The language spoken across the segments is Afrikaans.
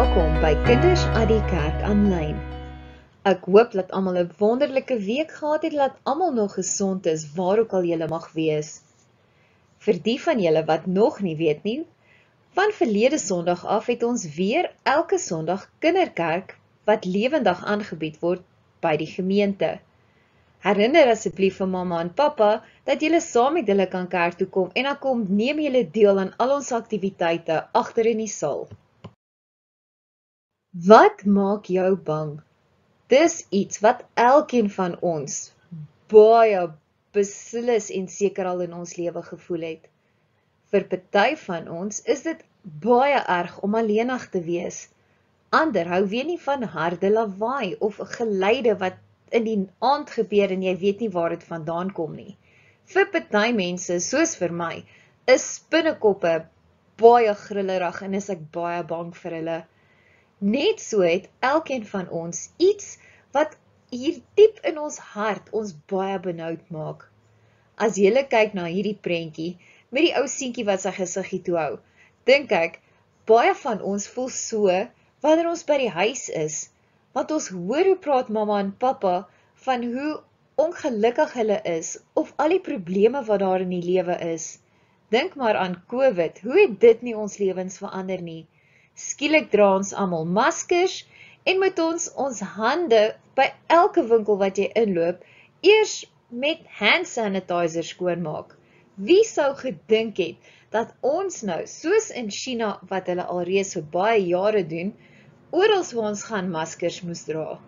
Welkom by Kinders at die Kerk aanlyn. Ek hoop dat almal 'n wonderlike week gehad het, dat almal nog gesond is, waar ook al julle mag wees. Vir die van julle wat nog nie weet nie, van verlede Sondag af het ons weer elke Sondag kinderkerk wat lewendig aangebied word by die gemeente. Herinner asseblief vir mamma en pappa dat julle saam met hulle kan kerk toe kom en dan kom neem julle deel aan al ons aktiwiteite agter in die saal. Wat maak jou bang? Dis iets wat elkeen van ons baie beslis en seker al in ons lewe gevoel het. Vir party van ons is dit baie erg om alleenig te wees. Ander hou weer nie van harde lawaai of geluide wat in die aand gebeur en jy weet nie waar dit vandaan kom nie. Vir party mense, soos vir my, is spinnekoppe baie grillerig en is ek baie bang vir hulle. Net so het elkeen van ons iets wat hier diep in ons hart ons baie benoud maak. As jy kyk na hierdie prentjie met die ou seentjie wat sy gesiggie toe hou, dink ek, baie van ons voel so wanneer ons by die huis is, want ons hoor hoe praat mamma en pappa van hoe ongelukkig hulle is of al die probleme wat daar in die lewe is. Dink maar aan COVID, hoe het dit nie ons lewens verander nie? Skielik dra ons almal maskers en moet ons hande by elke winkel wat jy inloop eers met hand sanitizer skoonmaak. Wie sou gedink het dat ons nou, soos in China wat hulle alreeds vir baie jare doen, oral waar ons gaan maskers moes dra?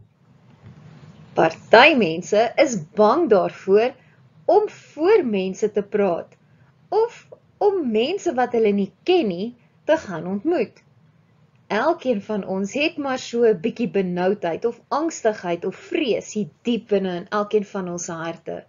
Party mense is bang daarvoor om voor mense te praat of om mense wat hulle nie ken nie te gaan ontmoet. Elkeen van ons het maar so 'n bietjie benoudheid of angstigheid of vrees hier diep binne in elkeen van ons harte.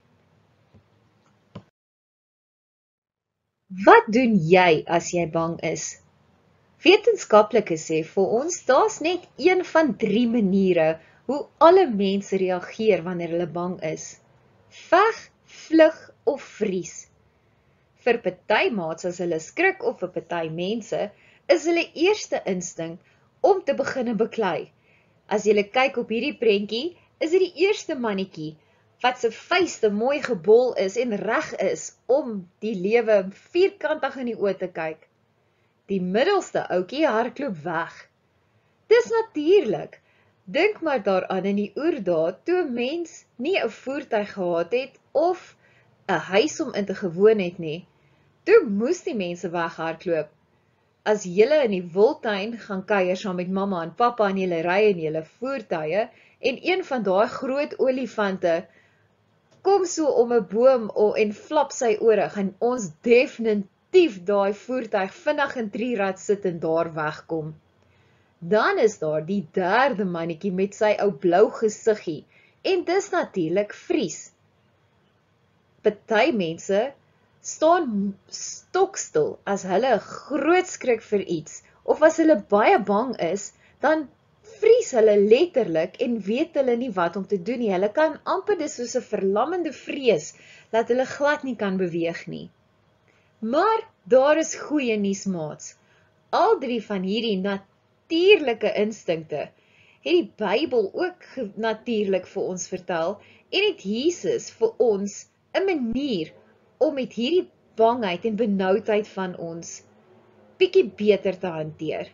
Wat doen jy as jy bang is? Wetenskaplikes sê vir ons, daar's net een van 3 maniere hoe alle mense reageer wanneer hulle bang is. Veg, vlug of vries. Vir party maats as hulle skrik of vir party mense, is hulle eerste instink om te begine beklei. As jy kyk op hierdie prentjie, is dit die eerste mannetjie wat se vuiste mooi gebol is en reg is om die lewe vierkantig in die oë te kyk. Die middelste ouetjie hardloop weg. Dis natuurlik. Dink maar daaraan in die oerdae toe 'n mens nie 'n voertuig gehad het of 'n huis om in te gewoon het nie. Toe moes die mense weghardloop. As julle in die wildtuin gaan kuier saam met mamma en pappa en julle ry in julle voertuie en een van daai groot olifante kom so om 'n boom en flap sy ore, gaan ons definitief daai voertuig vinnig in 3-rad sit en daar wegkom. Dan is daar die derde mannetjie met sy ou blou gesiggie en dis natuurlik vries. Party mense staan stokstil as hulle 'n groot skrik vir iets of as hulle baie bang is, dan vries hulle letterlik en weet hulle nie wat om te doen nie. Hulle kan amper dis soos 'n verlammende vrees dat hulle glad nie kan beweeg nie. Maar daar is goeie nuus, maats. Al 3 van hierdie natuurlike instinkte het die Bybel ook natuurlik vir ons vertel en het Jesus vir ons 'n manier om met hierdie bangheid en benoudheid van ons bietjie beter te hanteer.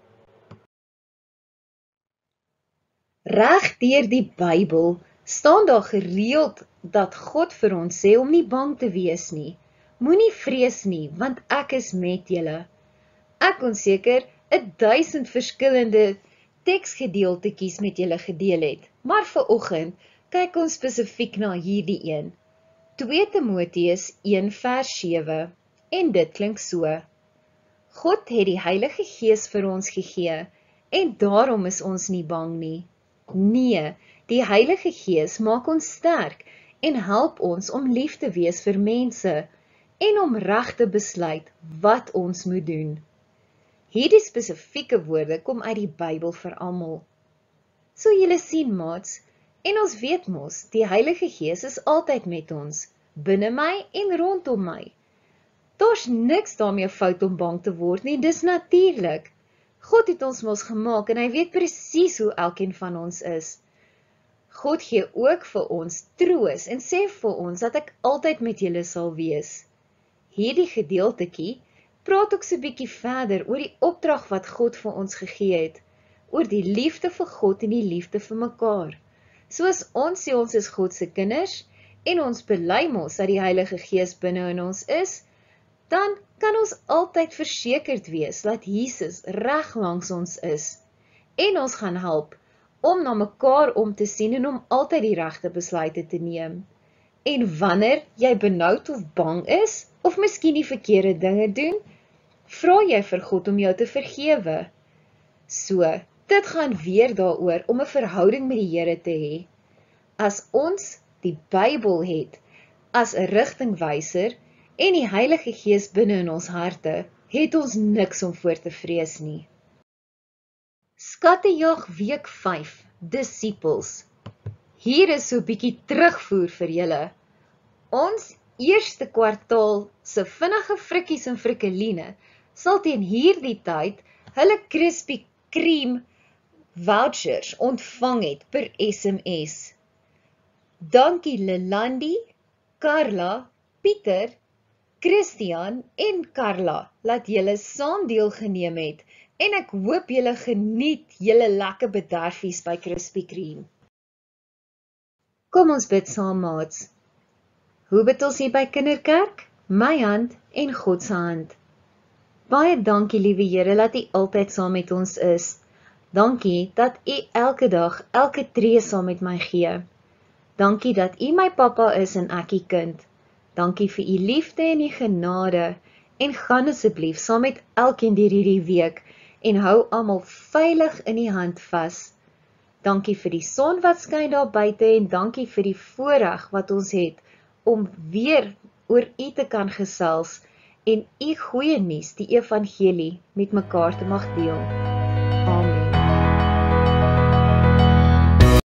Reg deur die Bybel staan daar gereeld dat God vir ons sê om nie bang te wees nie. Moenie vrees nie, want ek is met julle. Ek kon seker 1000 verskillende teksgedeeltetjies met julle gedeel het, maar vanoggend kyk ons spesifiek na hierdie een. 2 Timoteus 1 vers 7 en dit klink so. God het die Heilige Gees vir ons gegee en daarom is ons nie bang nie. Nee, die Heilige Gees maak ons sterk en help ons om lief te wees vir mense en om reg te besluit wat ons moet doen. Hierdie spesifieke woorde kom uit die Bybel vir almal. So julle sien, maats, en ons weet mos, die Heilige Gees is altyd met ons, binne my en rondom my. Daar's niks daarmee fout om bang te word nie, dis natuurlik. God het ons mos gemaak en hy weet presies hoe elkeen van ons is. God gee ook vir ons troos en sê vir ons dat ek altyd met julle sal wees. Hierdie gedeeltetjie praat ook so 'n bietjie verder oor die opdrag wat God vir ons gegee het, oor die liefde vir God en die liefde vir mekaar. Soos ons sê ons is God se kinders en ons bely mos dat die Heilige Gees binne in ons is, dan kan ons altyd versekerd wees dat Jesus reg langs ons is en ons gaan help om na mekaar om te sien en om altyd die regte besluite te neem. En wanneer jy benoud of bang is, of miskien die verkeerde dinge doen, vra jy vir God om jou te vergewe. So, dit gaan weer daaroor om 'n verhouding met die Here te hê. As ons die Bybel het as 'n rigtingwyser en die Heilige Gees binne in ons harte, het ons niks om voor te vrees nie. Skattejag week 5, Disippels. Hier is so 'n bietjie terugvoer vir julle. Ons eerste kwartaal se vinnige frikkies en frikkeline sal teen hierdie tyd hulle Krispy Kreme vouchers ontvang het per SMS. Dankie Lelandi, Carla, Pieter, Christian en Carla dat julle saam deelgeneem het en ek hoop julle geniet julle lekker bederfies by Krispy Kreme. Kom ons bid saam, maats. Hoe bid ons hier by Kinderkerk? My hand en God se hand. Baie dankie, liewe Here, dat U altyd saam met ons is. Dankie dat U elke dag, elke tree saam met my gee. Dankie dat U my pappa is en ek U kind. Dankie vir U liefde en U genade. En gaan asseblief saam met elkeen deur hierdie week en hou almal veilig in U hand vas. Dankie vir die son wat skyn daar buite en dankie vir die voorreg wat ons het om weer oor U te kan gesels en U goeie nuus, die evangelie, met mekaar te mag deel. Amen.